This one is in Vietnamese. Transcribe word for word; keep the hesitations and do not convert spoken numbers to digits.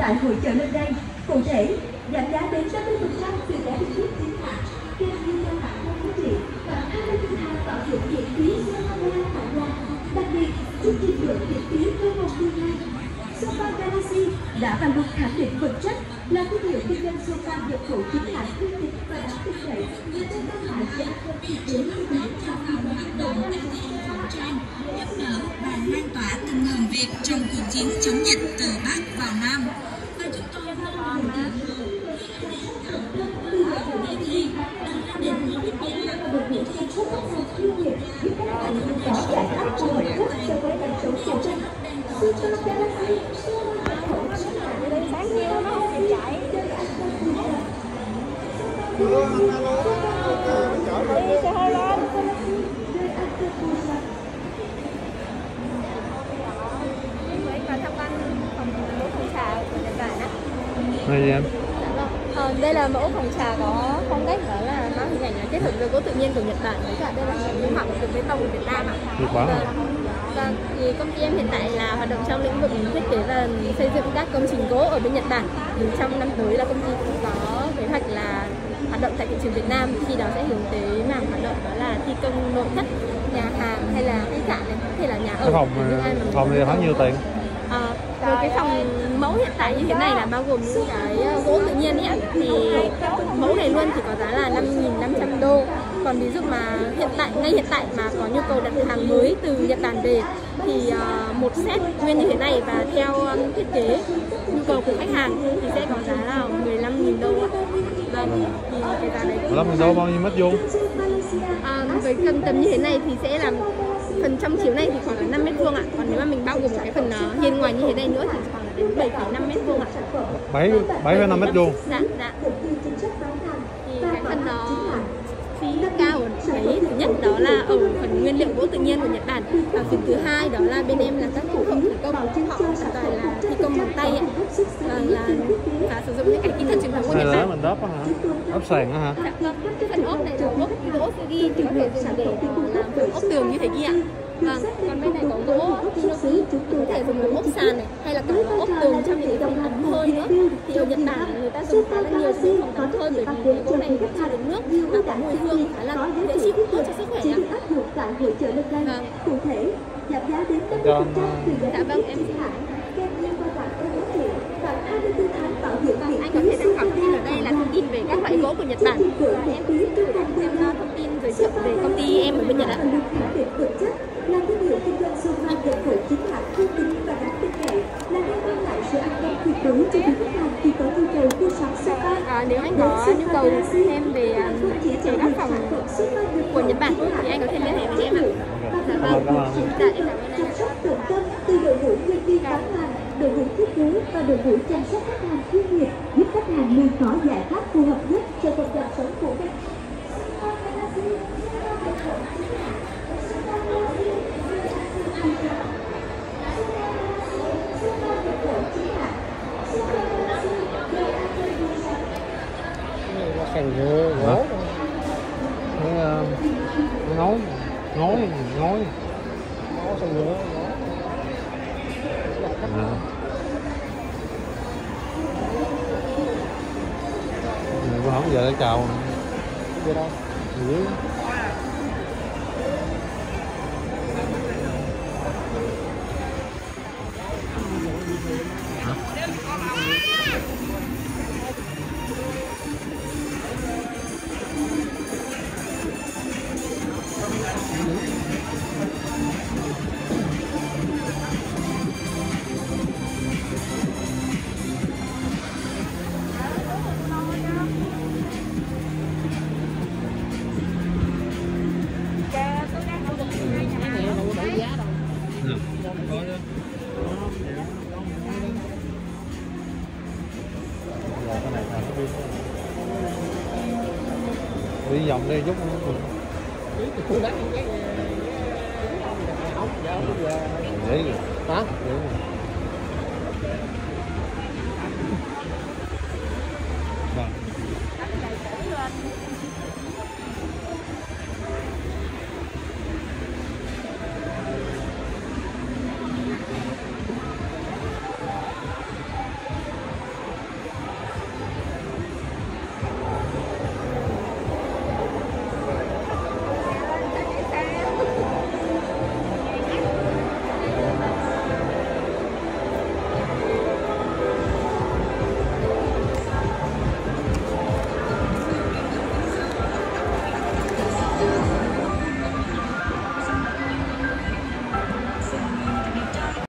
tại hội chợ nơi đây. Cụ thể, giảm giá đến tám mươi phần trăm từ giá được trước chính hãng, kèm theo gia hạn theo giá trị và hai mươi tư tháng bảo dưỡng miễn phí xe Honda tại nhà. Đặc biệt, chương trình đổi miễn phí trong vòng mười ngày. Sofa Galaxy đã và luôn khẳng định vững chắc là thương hiệu kinh doanh sofa nhập khẩu chính hãng uy tín và đáng tin cậy, là nơi mang lại sự an toàn tuyệt đối cho những sản phẩm đầu năm giúp đỡ và lan tỏa tinh thần Việt trong cuộc chiến chống dịch từ Bắc vào Nam. Và chúng tôi mong muốn từ hội thi đến quyết định là một buổi thi xuất sắc chuyên nghiệp giúp các bạn có giải pháp phù hợp nhất cho với đời sống của mình. Sofa Galaxy sáng nhiều nó không chạy. Đi xe hơi lên. Và tham quan phòng mẫu phòng trà của Nhật Bản á. Đây gì em? Ờ, đây là mẫu phòng trà có phong cách đó là mang hình ảnh kết hợp với gỗ tự nhiên của Nhật Bản với cả đây là minh họa từ bê tông của Việt Nam ạ. Nhật Bản à? Vâng, thì công ty em hiện tại là hoạt động trong lĩnh vực thiết kế và xây dựng các công trình gỗ ở bên Nhật Bản. Thì trong năm tới là công ty cũng có kế hoạch là hoạt động tại thị trường Việt Nam, khi đó sẽ hướng tới mảng hoạt động đó là thi công nội thất, nhà hàng hay là khách sạn này, có thể là nhà ở. Cái phòng phòng này khoảng nhiêu tiền? À, với cái phòng mẫu hiện tại như thế này là bao gồm những cái gỗ tự nhiên ấy, thì mẫu này luôn thì có giá là năm nghìn năm trăm đô. Còn ví dụ mà hiện tại ngay hiện tại mà có nhu cầu đặt hàng mới từ Nhật Bản về thì uh, một set nguyên như thế này và theo um, thiết kế nhu cầu của khách hàng thì sẽ có giá là mười lăm nghìn đô ạ. Vâng, thì cái giá đấy mười lăm nghìn đô bao nhiêu mét vuông? À, với phần tầm như thế này thì sẽ làm phần trong chiếu này thì khoảng là năm mét vuông ạ. Còn nếu mà mình bao gồm một cái phần uh, hiên ngoài như thế này nữa thì khoảng là đến bảy phẩy năm mét vuông ạ. bảy phẩy năm mét vuông. Dạ, dạ. Thì cái phần đó phí cao ở đấy, thứ nhất đó là ở phần nguyên liệu gỗ tự nhiên của Nhật Bản, và phần thứ hai đó là bên em là các thủ công thủ công họ hoàn toàn là thi công bằng tay ấy, và là và sử dụng những cái kỹ thuật truyền thống của Nhật Bản. Mình đớp hả? Ốp sàn hả? Dạ vâng, cái phần ốp này là ốp gỗ sugi thì có thể dùng để làm phần ốp tường như thế kia. Vâng, còn bên này có gỗ inoki có thể dùng để ốp sàn này, hay là cả ốp tường trong những cái phòng tắm hơi nữa. Thì ở Nhật Bản người ta dùng khá là nhiều những phòng tắm hơi bởi vì cái gỗ này rất là đến nước và có mùi hương khá là dễ chịu, tốt cho sức khỏe ạ. Vâng. Cụ thể, giảm giá đến tám mươi phần trăm từ giá dạ vâng, em xin hãng. kèm theo qua tặng các giá trị và hai mươi tư tháng bảo dưỡng miễn Anh có thể tham khảo thông tin ở đây là thông tin về các loại gỗ của Nhật Bản. Em cũng xin thử xem thông tin giới thiệu về công ty em ở bên Nhật ạ. Là thương hiệu kinh doanh sofa nhập khẩu chính hãng uy tín và đáng tin cậy, là nơi mang lại sự an tâm tuyệt đối cho quý khách hàng khi có nhu cầu mua sắm sofa. À, nếu anh có nhu cầu thêm về thiết kế các phòng của Nhật Bản thì anh có thể liên hệ với em ạ. Dạ vâng. Dạ, em cảm ơn anh. Chăm sóc tận tâm từ đội ngũ nhân viên bán hàng, đội ngũ thiết kế và đội ngũ chăm sóc khách hàng chuyên nghiệp, giúp khách hàng luôn có giải pháp phù hợp nhất cho công cuộc sống của mình. Sàn gỗ gỗ cái ngói ngói ngói ngói sàn gỗ này có không giờ để chào gì đâu dưới đi vòng đi chút nữa. Hả?